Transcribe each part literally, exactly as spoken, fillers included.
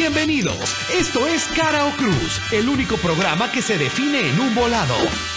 Bienvenidos, esto es Cara o Cruz, el único programa que se define en un volado.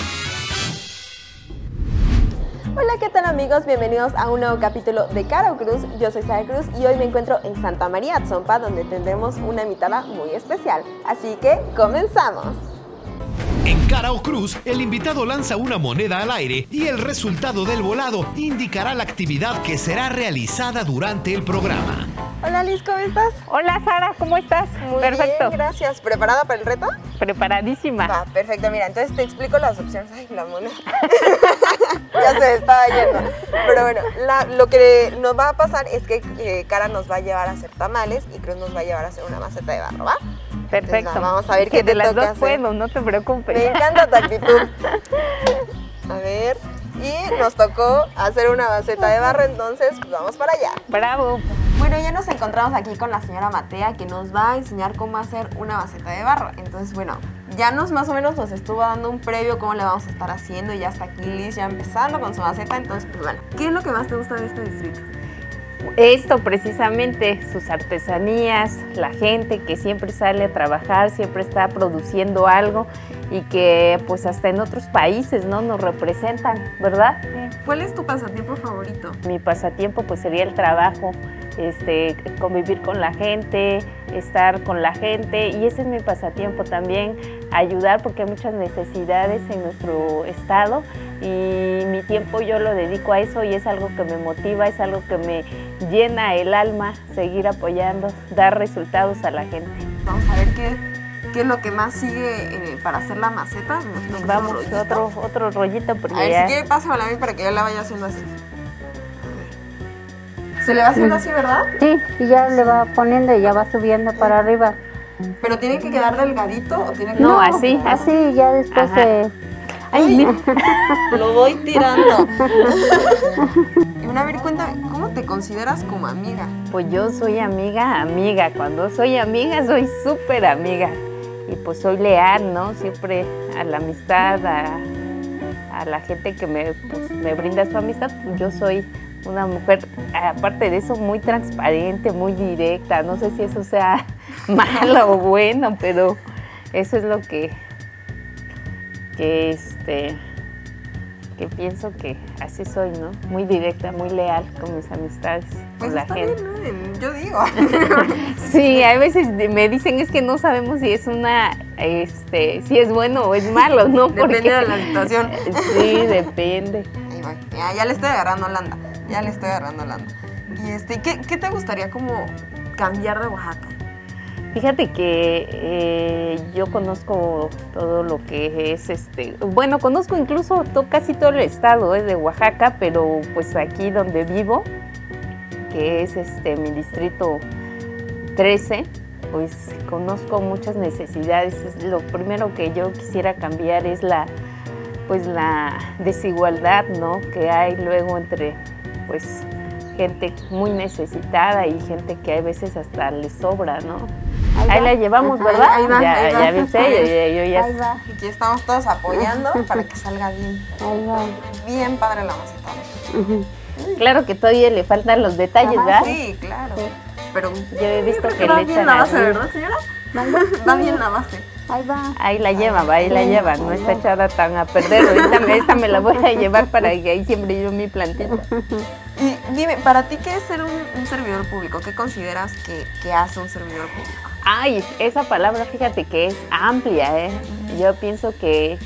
Hola, ¿qué tal amigos? Bienvenidos a un nuevo capítulo de Cara o Cruz. Yo soy Sara Cruz y hoy me encuentro en Santa María Atzompa, donde tendremos una invitada muy especial. Así que, ¡comenzamos! En Cara o Cruz, el invitado lanza una moneda al aire y el resultado del volado indicará la actividad que será realizada durante el programa. Hola Liz, ¿cómo estás? Hola Sara, ¿cómo estás? Muy Perfecto. bien, gracias. ¿Preparada para el reto? Preparadísima. Va, perfecto. Mira, entonces te explico las opciones. Ay, la moneda. Ya se estaba yendo. Pero bueno, la, lo que nos va a pasar es que eh, Cara nos va a llevar a hacer tamales y Cruz nos va a llevar a hacer una maceta de barro, ¿va? Perfecto. Entonces, vamos a ver que qué te de las toca dos hacer. puedo, no te preocupes. Me encanta tu actitud. A ver, y nos tocó hacer una maceta de barro, entonces pues vamos para allá. Bravo. Bueno, ya nos encontramos aquí con la señora Matea, que nos va a enseñar cómo hacer una maceta de barro. Entonces, bueno, ya nos más o menos nos estuvo dando un previo cómo le vamos a estar haciendo y ya está aquí Liz ya empezando con su maceta. Entonces, pues bueno, ¿qué es lo que más te gusta de este distrito? Esto precisamente, sus artesanías, la gente que siempre sale a trabajar, siempre está produciendo algo y que pues hasta en otros países, ¿no?, nos representan, ¿verdad? ¿Cuál es tu pasatiempo favorito? Mi pasatiempo pues sería el trabajo, este, convivir con la gente, estar con la gente, y ese es mi pasatiempo también, ayudar porque hay muchas necesidades en nuestro estado y mi tiempo yo lo dedico a eso y es algo que me motiva, es algo que me llena el alma, seguir apoyando, dar resultados a la gente. Vamos a ver qué, qué es lo que más sigue eh, para hacer la maceta. Nos Vamos, otro, otro rollito porque a ver, ya... si quiere pásamela a mí para que yo la vaya haciendo así. Se le va haciendo así, ¿verdad? Sí, y ya le va poniendo y ya va subiendo para arriba. ¿Pero tiene que quedar delgadito o tiene que...? No, así, Así, ya después Ajá. se... Ay, lo voy tirando. Y una, a ver, cuéntame, ¿cómo te consideras como amiga? Pues yo soy amiga, amiga. Cuando soy amiga, soy súper amiga. Y pues soy leal, ¿no? Siempre a la amistad, a, a la gente que me, pues, me brinda su amistad. Yo soy una mujer, aparte de eso, muy transparente, muy directa. No sé si eso sea malo o bueno, pero eso es lo que... que este que pienso que así soy, ¿no? Muy directa, muy leal con mis amistades, Pues con la está gente. bien, ¿no? Yo digo. Sí, a veces me dicen es que no sabemos si es una, este, si es bueno o es malo, ¿no? Depende Porque, de la situación. Sí, depende. Ahí va. Ya, ya le estoy agarrando Landa. Ya le estoy agarrando Landa. Y este, ¿qué, qué te gustaría como cambiar de Oaxaca? Fíjate que eh, yo conozco todo lo que es, este, bueno, conozco incluso to, casi todo el estado eh, de Oaxaca, pero pues aquí donde vivo, que es este mi distrito trece, pues conozco muchas necesidades. Lo primero que yo quisiera cambiar es la, pues la desigualdad, ¿no?, que hay luego entre, pues, gente muy necesitada y gente que a veces hasta le sobra, ¿no? Ahí, ahí la llevamos, ¿verdad? Ahí, ahí va, ya, ahí va. ya viste, yo, yo, yo ya... Ahí va, Aquí estamos todos apoyando para que salga bien. ahí va. Bien padre la maceta. Ujú. Claro que todavía le faltan los detalles, Ajá, ¿verdad? Sí, claro. Pero Yo he visto creo que va le bien echan la base, así. ¿verdad, señora? Va bien la base. Ahí va. Ahí la lleva, va, ahí la lleva, no está echada tan a perder. Ahorita me, esta me la voy a llevar para que ahí siempre yo mi plantita. Y dime, para ti, ¿qué es ser un, un servidor público? ¿Qué consideras que, que hace un servidor público? Ay, esa palabra, fíjate que es amplia, ¿eh? Yo pienso que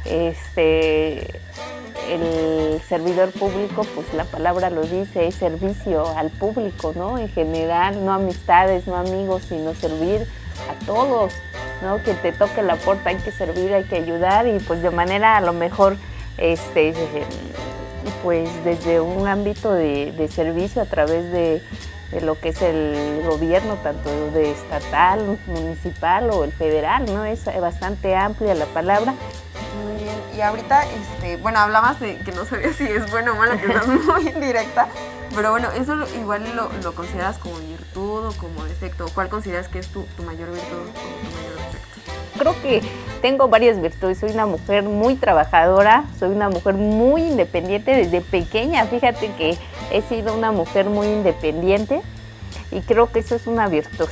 este, el servidor público, pues la palabra lo dice, es servicio al público, ¿no? En general, no amistades, no amigos, sino servir a todos, ¿no? Que te toque la puerta, hay que servir, hay que ayudar y pues de manera a lo mejor, este, pues desde un ámbito de, de servicio a través de, de lo que es el gobierno, tanto de estatal, municipal o el federal, ¿no? Es bastante amplia la palabra. Muy bien. Y ahorita, este, bueno, hablabas de que no sabías si es bueno o malo, que estás muy indirecta, pero bueno, eso lo- igual lo, lo consideras como virtud o como defecto. ¿Cuál consideras que es tu, tu mayor virtud o tu mayor defecto? Creo que tengo varias virtudes. Soy una mujer muy trabajadora, soy una mujer muy independiente desde pequeña. Fíjate que he sido una mujer muy independiente y creo que eso es una virtud.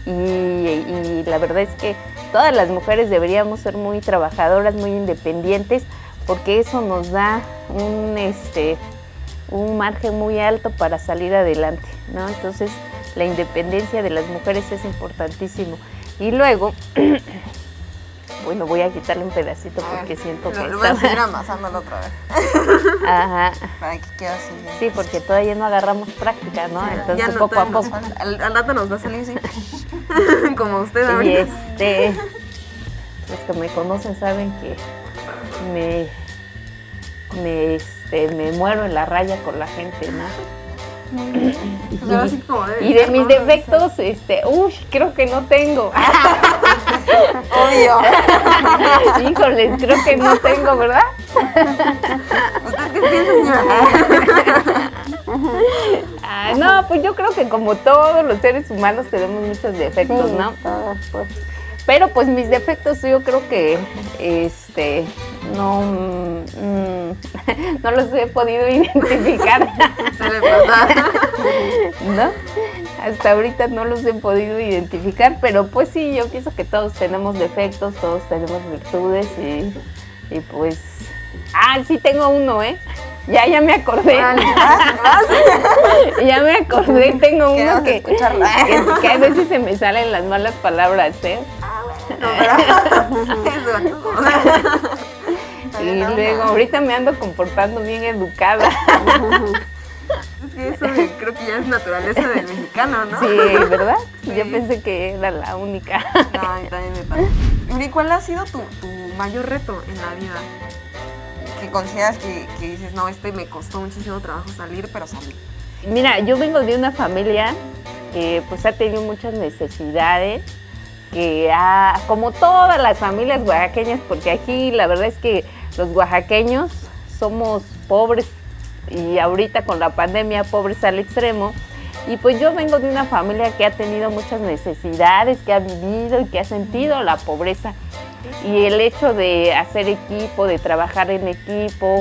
y, y la verdad es que todas las mujeres deberíamos ser muy trabajadoras, muy independientes, porque eso nos da un, este, un margen muy alto para salir adelante, ¿no? Entonces, la independencia de las mujeres es importantísimo. Y luego, bueno, voy a quitarle un pedacito porque ver, siento que lo, está... Voy a seguir amasándolo otra vez. Ajá. Para que quede así bien. Sí, porque todavía no agarramos práctica, ¿no? Sí, entonces, no, poco a poco. Al, al rato nos va a salir así, como usted y ahorita. este, los que me conocen saben que me, me, este, me muero en la raya con la gente, ¿no? Pues ahora sí como debe y de ser, mis ¿no? defectos, este, uy, creo que no tengo. Obvio. Híjoles, creo que no tengo, ¿verdad? ¿Usted qué piensa, señora? Ah, no, pues yo creo que como todos los seres humanos tenemos muchos defectos, Sí, ¿no? todos, pues. Pero pues mis defectos yo creo que este no, mm, no los he podido identificar. Se le pasa. ¿No? Hasta ahorita no los he podido identificar, pero pues sí, yo pienso que todos tenemos defectos, todos tenemos virtudes y, y pues... Ah, sí tengo uno, ¿eh? Ya, ya me acordé. Vale, vas, vas. Ya me acordé, tengo uno que, que, escucharla. que a veces se me salen las malas palabras, ¿eh? No, pero... Y luego, ahorita me ando comportando bien educada. Es que eso creo que ya es naturaleza del mexicano, ¿no? Sí, ¿verdad? Sí. Yo pensé que era la única. No, a mí también me pasa. Yuri, ¿cuál ha sido tu, tu mayor reto en la vida? Que consideras que, que dices, no, este me costó muchísimo trabajo salir, pero salí. Mira, yo vengo de una familia que pues ha tenido muchas necesidades, que ha, como todas las familias oaxaqueñas, porque aquí la verdad es que los oaxaqueños somos pobres y ahorita con la pandemia pobres al extremo. Y pues yo vengo de una familia que ha tenido muchas necesidades, que ha vivido y que ha sentido la pobreza. Y el hecho de hacer equipo, de trabajar en equipo,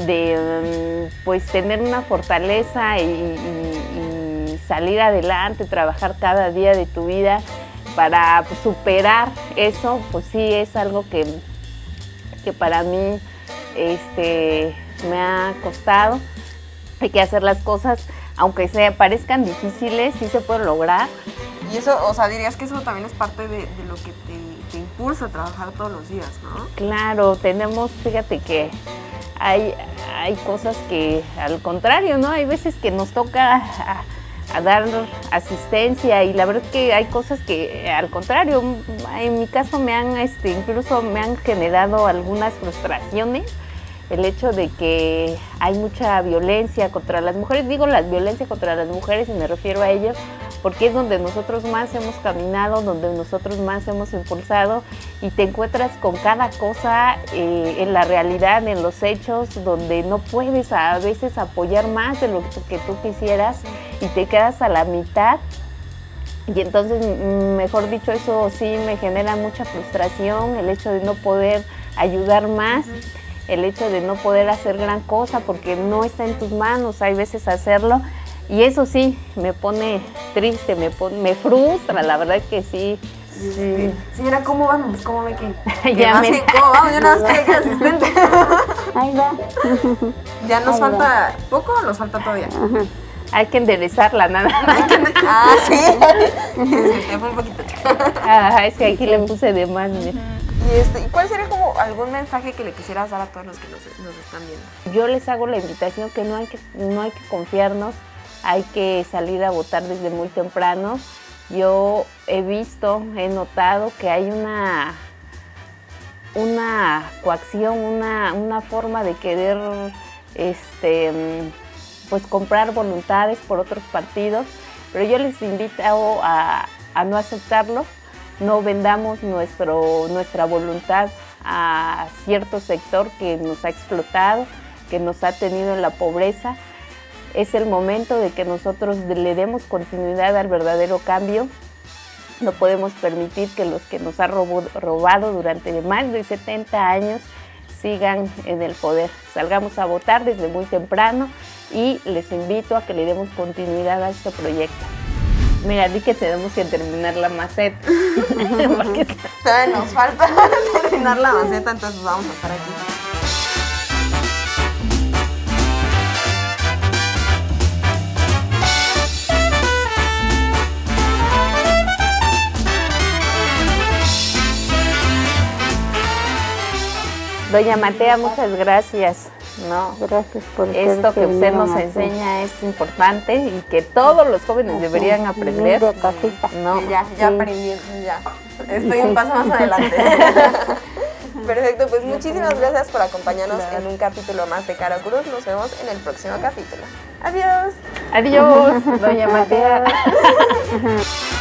de pues tener una fortaleza y, y, y salir adelante, trabajar cada día de tu vida para pues, superar eso, pues sí es algo que, que para mí este, me ha costado. Hay que hacer las cosas, aunque se parezcan difíciles, sí se puede lograr. Y eso, o sea, dirías que eso también es parte de, de lo que te, te impulsa a trabajar todos los días, ¿no? Claro, tenemos, fíjate que hay, hay cosas que al contrario, ¿no? Hay veces que nos toca a, a dar asistencia y la verdad es que hay cosas que al contrario, en mi caso me han, este, incluso me han generado algunas frustraciones. El hecho de que hay mucha violencia contra las mujeres, digo la violencia contra las mujeres y me refiero a ellos porque es donde nosotros más hemos caminado, donde nosotros más hemos impulsado y te encuentras con cada cosa eh, en la realidad, en los hechos, donde no puedes a veces apoyar más de lo que tú quisieras y te quedas a la mitad. Y entonces, mejor dicho, eso sí me genera mucha frustración, el hecho de no poder ayudar más. El hecho de no poder hacer gran cosa porque no está en tus manos, hay veces hacerlo. Y eso sí, me pone triste, me, pone, me frustra, la verdad que sí. sí. Señora, ¿cómo vamos? ¿Cómo ve que? Ya me... ¿Cómo vamos? Yo nada más estoy aquí asistente. Ahí va. ¿Ya nos Ahí falta va. poco o nos falta todavía? Ajá. Hay que enderezarla, nada más. Ah, sí. Este, fue un poquito. Ah, es que aquí le puse de más. Mira. Y, este, ¿y cuál sería como algún mensaje que le quisieras dar a todos los que nos, nos están viendo? Yo les hago la invitación que no hay que, no hay que confiarnos, hay que salir a votar desde muy temprano. Yo he visto, he notado que hay una, una coacción, una, una forma de querer este, pues comprar voluntades por otros partidos, pero yo les invito a, a no aceptarlo. No vendamos nuestro, nuestra voluntad a cierto sector que nos ha explotado, que nos ha tenido en la pobreza. Es el momento de que nosotros le demos continuidad al verdadero cambio. No podemos permitir que los que nos han robo, robado durante más de setenta años sigan en el poder. Salgamos a votar desde muy temprano y les invito a que le demos continuidad a este proyecto. Mira, di que tenemos que terminar la maceta. Porque todavía nos falta terminar la maceta, entonces vamos a estar aquí. Doña Matea, muchas gracias. No, Gracias por esto que usted nos enseña es importante y que todos los jóvenes deberían aprender. De casita. No, Ya, ya Sí. aprendí, ya. Estoy un paso más adelante. Perfecto, pues muchísimas gracias por acompañarnos en un capítulo más de Caro Cruz. Nos vemos en el próximo capítulo. Adiós. adiós, doña Matea.